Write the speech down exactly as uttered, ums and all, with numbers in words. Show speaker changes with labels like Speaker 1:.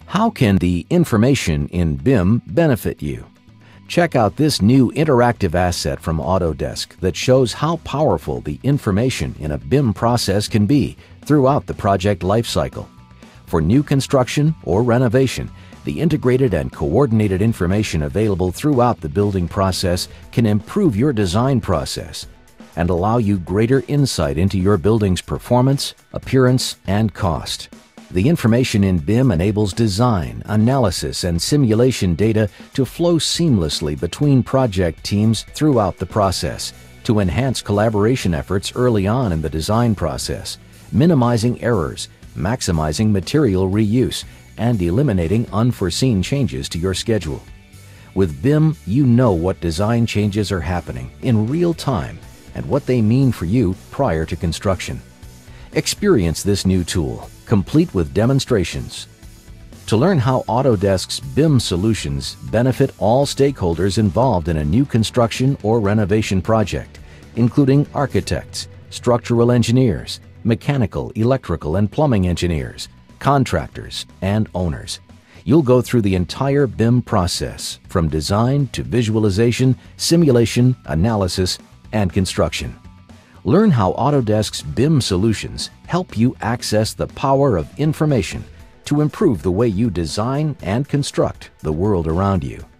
Speaker 1: How can the information in B I M benefit you? Check out this new interactive asset from Autodesk that shows how powerful the information in a B I M process can be throughout the project lifecycle. For new construction or renovation, the integrated and coordinated information available throughout the building process can improve your design process and allow you greater insight into your building's performance, appearance, and cost. The information in B I M enables design, analysis, and simulation data to flow seamlessly between project teams throughout the process to enhance collaboration efforts early on in the design process, minimizing errors, maximizing material reuse, and eliminating unforeseen changes to your schedule. With B I M, you know what design changes are happening in real time and what they mean for you prior to construction. Experience this new tool, complete with demonstrations. To learn how Autodesk's B I M solutions benefit all stakeholders involved in a new construction or renovation project, including architects, structural engineers, mechanical, electrical, and plumbing engineers, contractors, and owners. You'll go through the entire B I M process, from design to visualization, simulation, analysis, and construction. Learn how Autodesk's B I M solutions help you access the power of information to improve the way you design and construct the world around you.